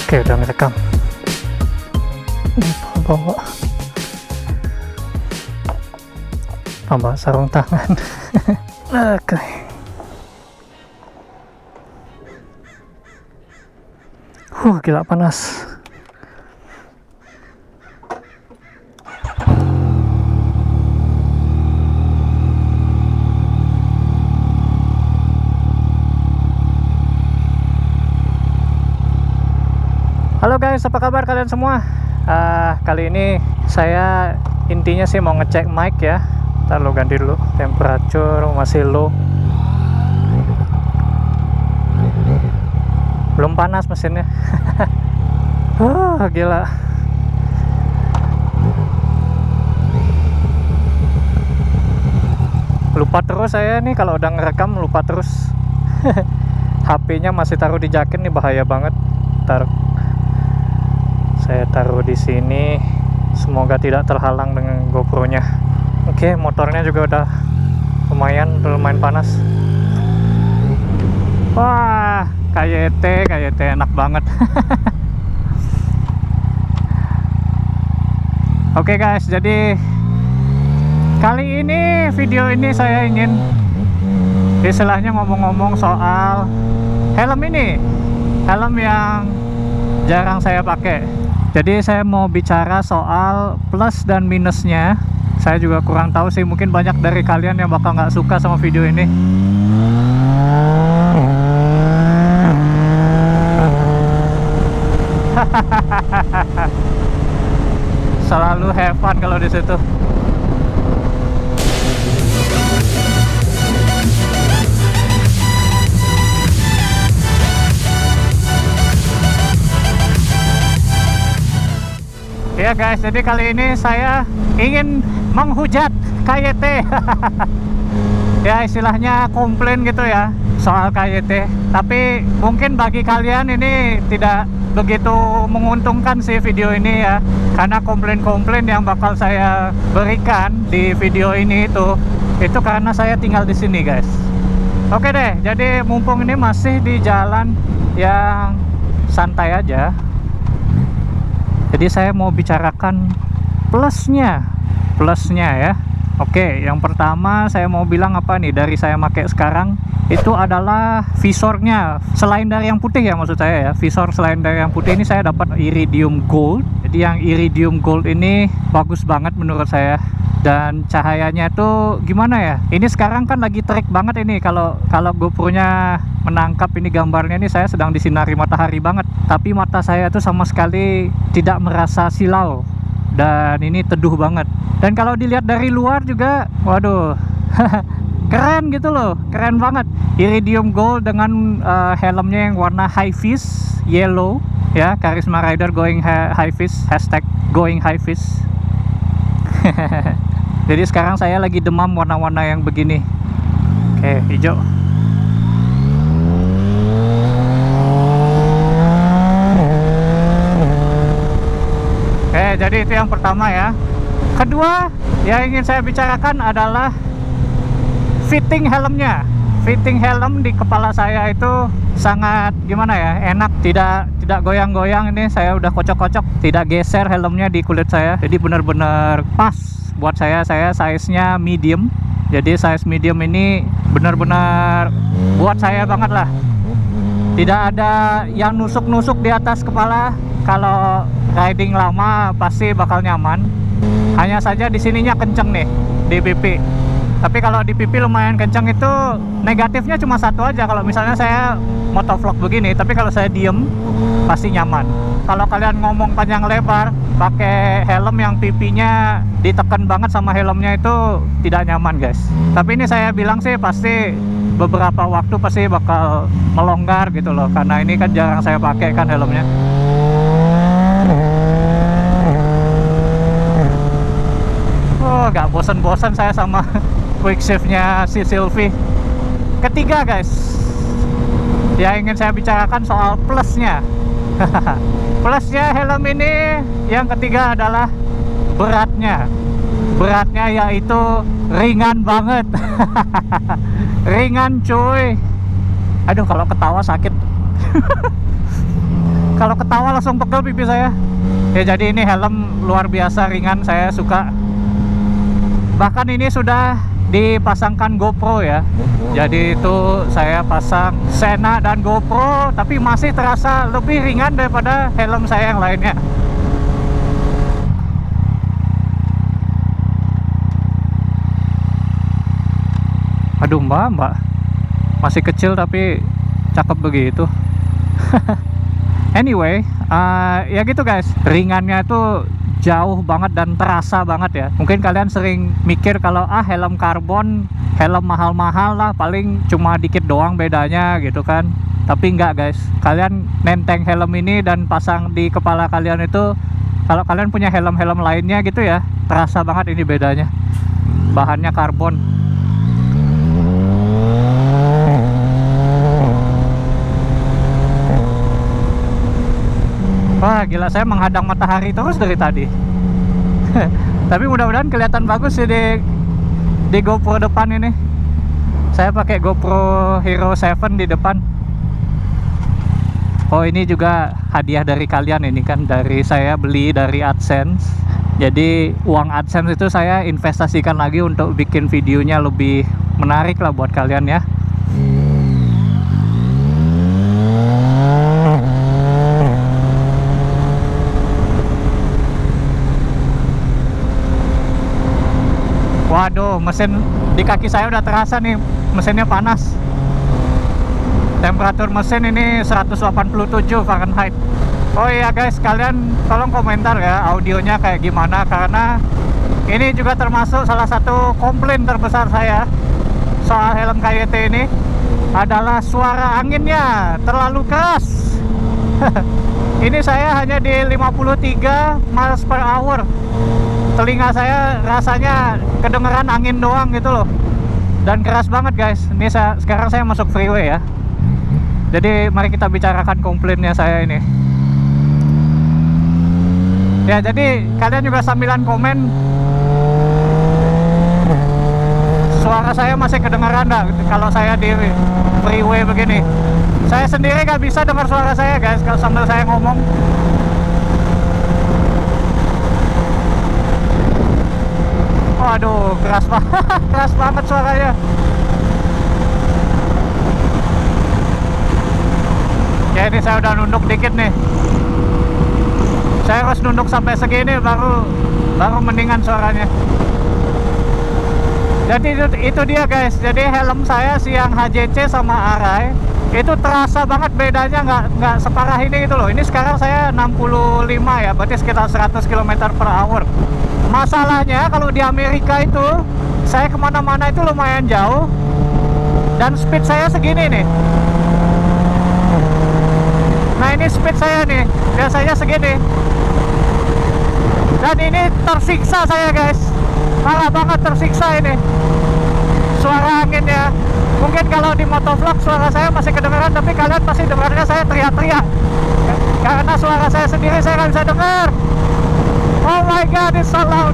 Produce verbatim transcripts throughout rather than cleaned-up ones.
Oke, udah ngerekam. Bawa bawa sarung tangan. Oke. Huh, gila panas. Halo guys, apa kabar kalian semua? Uh, kali ini saya intinya sih mau ngecek mic ya. Ntar lo ganti dulu, temperatur masih low. Belum panas mesinnya. Oh, gila. Lupa terus saya nih kalau udah ngerekam, lupa terus. H P-nya masih taruh di jaket nih, bahaya banget. Ntar saya taruh di sini, semoga tidak terhalang dengan GoPro-nya. Oke, motornya juga udah lumayan, udah lumayan panas. Wah, K Y T, K Y T enak banget. Oke guys, jadi kali ini video ini saya ingin istilahnya ngomong-ngomong soal helm ini, helm yang jarang saya pakai. Jadi saya mau bicara soal plus dan minusnya. Saya juga kurang tahu sih, mungkin banyak dari kalian yang bakal nggak suka sama video ini. Selalu have fun kalau di situ. Ya guys, jadi kali ini saya ingin menghujat K Y T. Ya istilahnya komplain gitu ya soal K Y T. Tapi mungkin bagi kalian ini tidak begitu menguntungkan sih video ini ya, karena komplain-komplain yang bakal saya berikan di video ini itu itu karena saya tinggal di sini guys. Oke deh, jadi mumpung ini masih di jalan yang santai aja, jadi saya mau bicarakan plusnya, plusnya ya. Oke, yang pertama saya mau bilang apa nih dari saya pakai sekarang itu adalah visornya. Selain dari yang putih ya, maksud saya ya, visor selain dari yang putih ini saya dapat iridium gold. Jadi yang iridium gold ini bagus banget menurut saya. Dan cahayanya tuh gimana ya? Ini sekarang kan lagi terik banget ini, kalau kalau GoPro-nya menangkap ini gambarnya, ini saya sedang disinari matahari banget. Tapi mata saya tuh sama sekali tidak merasa silau. Dan ini teduh banget. Dan kalau dilihat dari luar juga, waduh, keren gitu loh, keren banget. Iridium gold dengan uh, helmnya yang warna high vis yellow ya, Karisma Rider going high vis, hashtag going high vis. Jadi sekarang saya lagi demam warna-warna yang begini. Oke, hijau. Oke, jadi itu yang pertama ya. Kedua yang ingin saya bicarakan adalah fitting helmnya. Fitting helm di kepala saya itu sangat gimana ya, enak, tidak tidak goyang-goyang. Ini saya udah kocok-kocok, tidak geser helmnya di kulit saya. Jadi benar-benar pas buat saya. Saya size-nya medium. Jadi size medium ini benar-benar buat saya banget lah. Tidak ada yang nusuk-nusuk di atas kepala. Kalau riding lama pasti bakal nyaman. Hanya saja di sininya kenceng nih di pipi. Tapi kalau di pipi lumayan kenceng itu negatifnya cuma satu aja. Kalau misalnya saya motovlog begini, tapi kalau saya diem pasti nyaman. Kalau kalian ngomong panjang lebar pakai helm yang pipinya ditekan banget sama helmnya, itu tidak nyaman guys. Tapi ini saya bilang sih pasti beberapa waktu pasti bakal melonggar gitu loh, karena ini kan jarang saya pakai kan helmnya. Oh, gak bosan-bosan saya sama quick shift-nya si Sylvie. Ketiga guys, yang ingin saya bicarakan soal plusnya. Plusnya helm ini yang ketiga adalah beratnya. Beratnya yaitu ringan banget. Ringan cuy. Aduh, kalau ketawa sakit. kalau ketawa langsung pegel pipi saya. Ya jadi ini helm luar biasa ringan, saya suka. Bahkan ini sudah dipasangkan GoPro ya. Jadi itu saya pasang Sena dan GoPro, tapi masih terasa lebih ringan daripada helm saya yang lainnya. Aduh mbak, mbak masih kecil tapi cakep begitu. Anyway, uh, ya gitu guys, ringannya itu jauh banget dan terasa banget ya. Mungkin kalian sering mikir kalau ah helm karbon, helm mahal-mahal lah, paling cuma dikit doang bedanya gitu kan. Tapi enggak guys, kalian nenteng helm ini dan pasang di kepala kalian itu, kalau kalian punya helm-helm lainnya gitu ya, terasa banget ini bedanya. Bahannya karbon. Wah gila, saya menghadang matahari terus dari tadi. Tapi mudah-mudahan kelihatan bagus sih di, di GoPro depan ini. Saya pakai GoPro Hero tujuh di depan. Oh ini juga hadiah dari kalian ini kan, dari saya beli dari AdSense. Jadi uang AdSense itu saya investasikan lagi untuk bikin videonya lebih menarik lah buat kalian ya. Waduh, mesin di kaki saya udah terasa nih, mesinnya panas. Temperatur mesin ini seratus delapan puluh tujuh Fahrenheit. Oh iya guys, kalian tolong komentar ya audionya kayak gimana, karena ini juga termasuk salah satu komplain terbesar saya soal helm K Y T ini adalah suara anginnya terlalu keras. Ini saya hanya di lima puluh tiga miles per hour. Telinga saya rasanya kedengeran angin doang gitu loh, dan keras banget guys. Ini saya, sekarang saya masuk freeway ya. Jadi mari kita bicarakan komplainnya saya ini. Ya jadi kalian juga sambilan komen, suara saya masih kedengeran nggak kalau saya di freeway begini. Saya sendiri nggak bisa dengar suara saya guys kalau sambil saya ngomong. Waduh, keras banget, keras banget suaranya. Ya ini saya udah nunduk dikit nih. Saya harus nunduk sampai segini baru baru mendingan suaranya. Jadi itu, itu dia guys. Jadi helm saya si yang H J C sama Arai itu terasa banget bedanya, nggak nggak separah ini gitu loh. Ini sekarang saya enam puluh lima ya, berarti sekitar seratus kilometer per hour. Masalahnya kalau di Amerika itu saya kemana-mana itu lumayan jauh dan speed saya segini nih. Nah ini speed saya nih biasanya segini, dan ini tersiksa saya guys, parah banget tersiksa ini suara anginnya. Mungkin kalau di motovlog suara saya masih kedengeran, tapi kalian pasti dengarnya saya teriak-teriak karena suara saya sendiri saya nggak bisa dengar. Oh my god, it's so loud.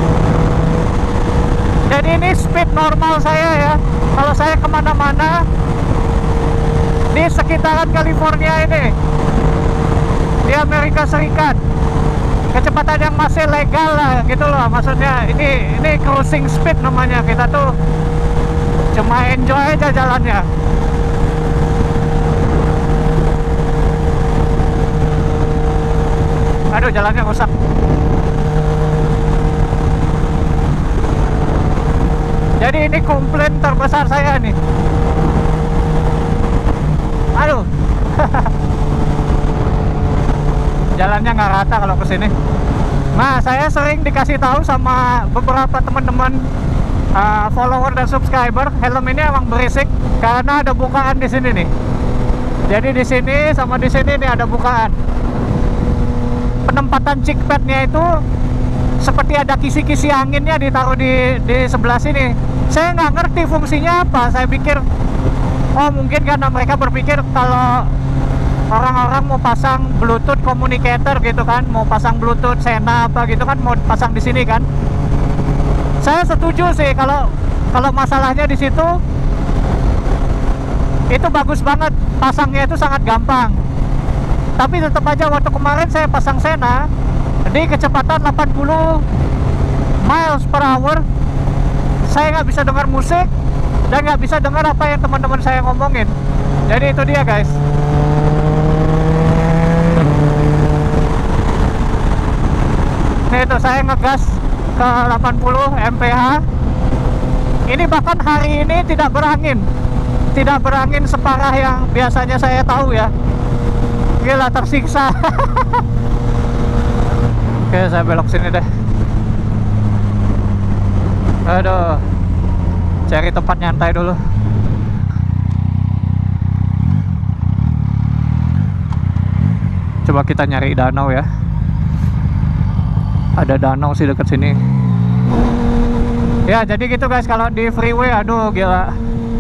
Jadi ini speed normal saya ya, kalau saya kemana-mana di sekitaran California ini, di Amerika Serikat. Kecepatan yang masih legal lah gitu loh, maksudnya ini ini cruising speed namanya. Kita tuh cuma enjoy aja jalannya. Aduh, jalannya rusak. Jadi ini komplain terbesar saya nih. Aduh. Jalannya nggak rata kalau kesini. Nah, saya sering dikasih tahu sama beberapa teman-teman uh, follower dan subscriber, helm ini emang berisik karena ada bukaan di sini nih. Jadi di sini sama di sini nih ada bukaan. Penempatan cheek padnya itu seperti ada kisi-kisi anginnya ditaruh di di sebelah sini. Saya nggak ngerti fungsinya apa. Saya pikir, oh mungkin karena mereka berpikir kalau orang-orang mau pasang Bluetooth communicator gitu kan, mau pasang Bluetooth Sena apa gitu kan, mau pasang di sini kan. Saya setuju sih kalau kalau masalahnya di situ. Itu bagus banget, pasangnya itu sangat gampang. Tapi tetap aja waktu kemarin saya pasang Sena di kecepatan delapan puluh miles per hour, saya nggak bisa dengar musik dan nggak bisa dengar apa yang teman-teman saya ngomongin. Jadi itu dia guys. Nih itu saya ngegas ke delapan puluh M P H. Ini bahkan hari ini tidak berangin, tidak berangin separah yang biasanya saya tahu ya. Gila, tersiksa. Oke, saya belok sini deh. Aduh, cari tempat nyantai dulu. Coba kita nyari danau ya. Ada danau sih dekat sini. Ya, jadi gitu guys, kalau di freeway, aduh gila,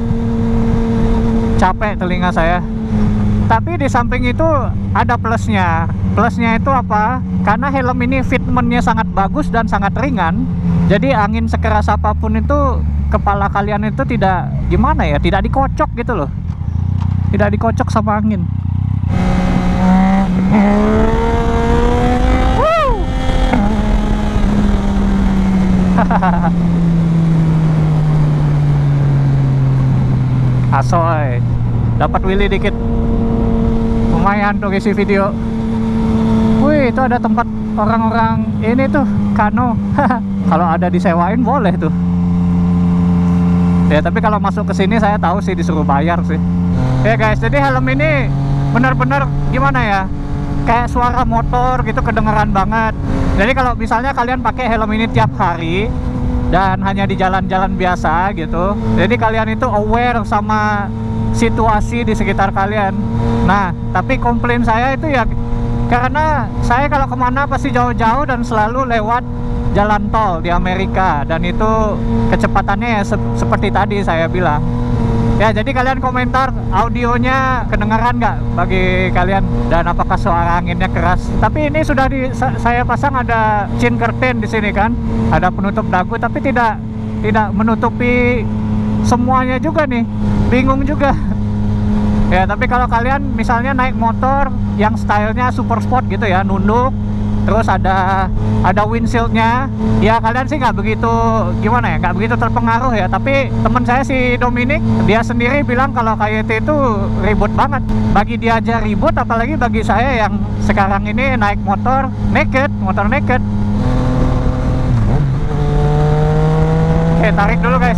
capek telinga saya. Tapi di samping itu ada plusnya. Plusnya itu apa? Karena helm ini fitmentnya sangat bagus dan sangat ringan. Jadi angin sekeras apapun itu, kepala kalian itu tidak, gimana ya, tidak dikocok gitu loh. Tidak dikocok sama angin. Asoy, dapat Willy dikit, lumayan tuh isi video. Wih, itu ada tempat orang-orang ini tuh kano. Kalau ada disewain boleh tuh. Ya tapi kalau masuk ke sini saya tahu sih disuruh bayar sih. Ya guys, jadi helm ini benar-benar gimana ya, kayak suara motor gitu, kedengeran banget. Jadi kalau misalnya kalian pakai helm ini tiap hari dan hanya di jalan-jalan biasa gitu, jadi kalian itu aware sama situasi di sekitar kalian. Nah, tapi komplain saya itu ya karena saya kalau kemana pasti jauh-jauh dan selalu lewat jalan tol di Amerika, dan itu kecepatannya ya se seperti tadi saya bilang. Ya, jadi kalian komentar audionya kedengaran nggak bagi kalian, dan apakah suara anginnya keras. Tapi ini sudah di, saya pasang ada chin curtain di sini kan, ada penutup dagu, tapi tidak tidak menutupi semuanya juga nih, bingung juga. Ya, tapi kalau kalian misalnya naik motor yang stylenya super sport gitu ya, nunduk, terus ada ada windshieldnya, ya kalian sih nggak begitu gimana ya, nggak begitu terpengaruh ya. Tapi teman saya si Dominic, dia sendiri bilang kalau K Y T itu ribut banget. Bagi dia aja ribut, apalagi bagi saya yang sekarang ini naik motor naked, motor naked. Oke, tarik dulu guys.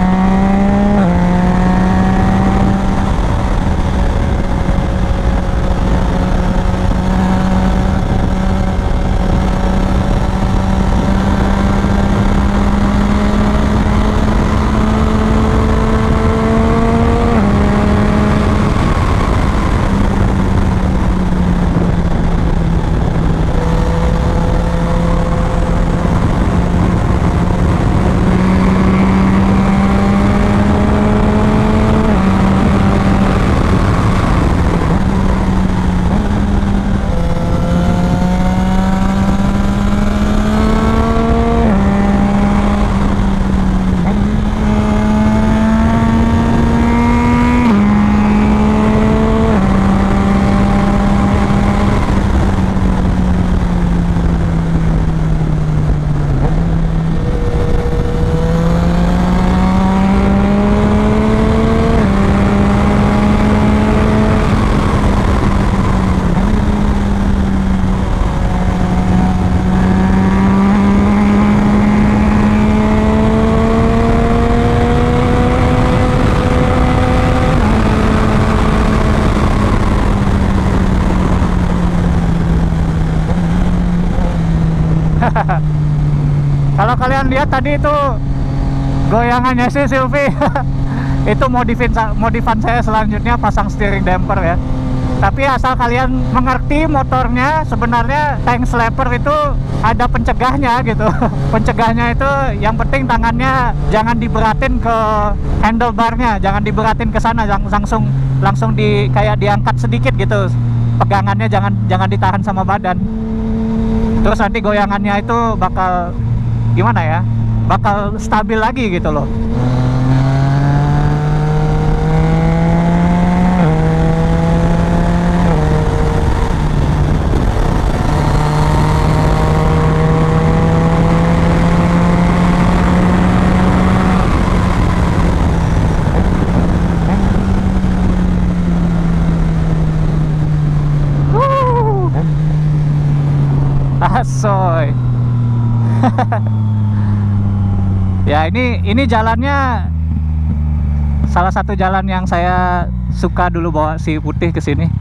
Kalau kalian lihat tadi itu goyangannya si Sylvie. Itu modifin modifan saya selanjutnya pasang steering damper ya. Tapi asal kalian mengerti, motornya sebenarnya tank slapper itu ada pencegahnya gitu. Pencegahnya itu yang penting tangannya jangan diberatin ke handlebarnya, jangan diberatin ke sana, langsung langsung di kayak diangkat sedikit gitu. Pegangannya jangan jangan ditahan sama badan. Terus nanti goyangannya itu bakal gimana ya, bakal stabil lagi gitu loh. ini ini jalannya salah satu jalan yang saya suka dulu bawa si putih ke sini.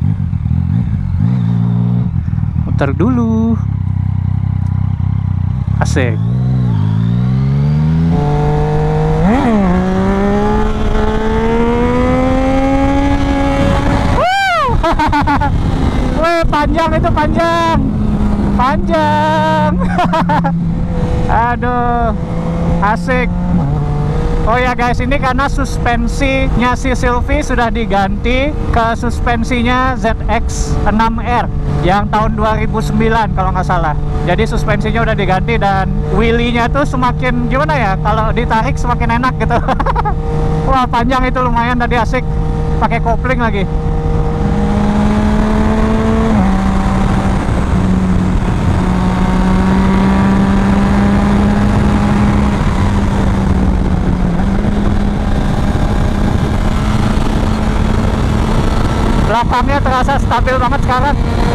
Muter dulu. Asik. Wih, panjang itu, panjang. Panjang. Aduh, asik. Oh ya guys, ini karena suspensinya si Sylvie sudah diganti ke suspensinya Z X enam R yang tahun dua ribu sembilan kalau nggak salah. Jadi suspensinya udah diganti dan wheelie-nya tuh semakin gimana ya, kalau ditarik semakin enak gitu. Wah, panjang itu, lumayan tadi, asik. Pakai kopling lagi. Belakangnya terasa stabil banget sekarang.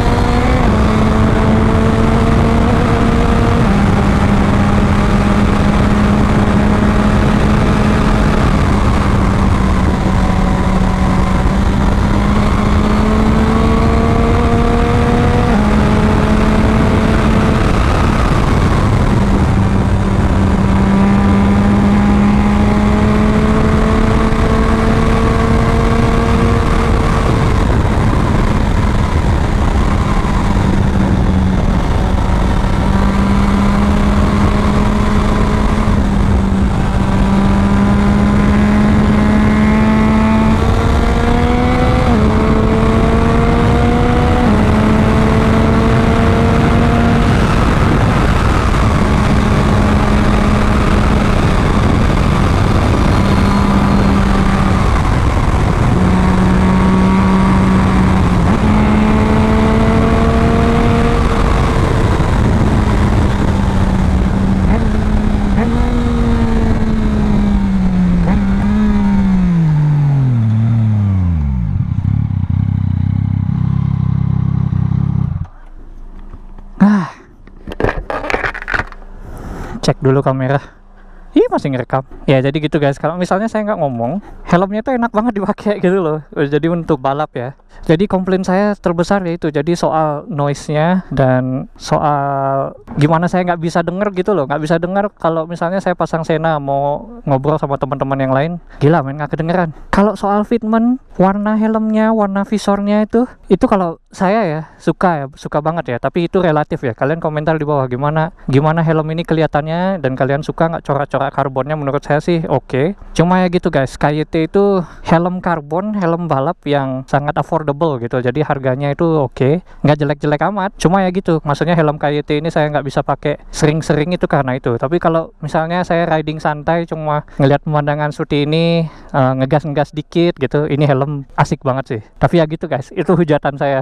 Cek dulu kamera. Ih, masih ngerekam. Ya jadi gitu guys, kalau misalnya saya nggak ngomong, helmnya tuh enak banget dipakai gitu loh. Jadi untuk balap ya. Jadi komplain saya terbesar yaitu jadi soal noise-nya dan soal gimana saya nggak bisa denger gitu loh. Nggak bisa denger kalau misalnya saya pasang Sena mau ngobrol sama teman-teman yang lain. Gila men, nggak kedengeran. Kalau soal fitment, warna helmnya, warna visornya itu, itu kalau saya ya suka ya, suka banget ya. Tapi itu relatif ya. Kalian komentar di bawah gimana gimana helm ini kelihatannya dan kalian suka nggak corak-corak karbonnya. Menurut saya sih oke. Okay. Cuma ya gitu guys, K Y T itu helm karbon, helm balap yang sangat affordable gitu. Jadi harganya itu oke, okay. Nggak jelek-jelek amat. Cuma ya gitu, maksudnya helm K Y T ini saya nggak bisa pakai sering-sering itu karena itu. Tapi kalau misalnya saya riding santai cuma ngelihat pemandangan seperti ini, uh, ngegas-ngegas dikit gitu, ini helm asik banget sih. Tapi ya gitu guys, itu hujatan saya.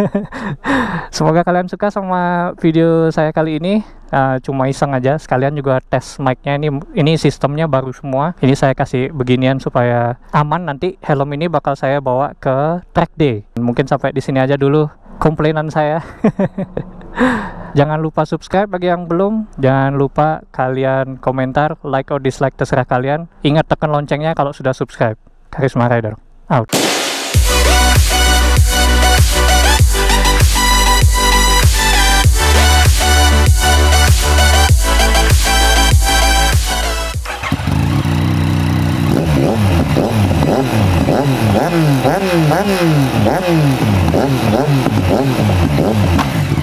Semoga kalian suka sama video saya kali ini. Uh, cuma iseng aja, sekalian juga tes mic-nya. Ini ini sistemnya baru semua. Ini saya kasih beginian supaya aman. Nanti helm ini bakal saya bawa ke track day. Mungkin sampai di sini aja dulu komplainan saya. Jangan lupa subscribe bagi yang belum. Jangan lupa kalian komentar, like or dislike terserah kalian. Ingat tekan loncengnya kalau sudah subscribe. Karisma Rider out. Bam bam bam bam bam bam bam bam bam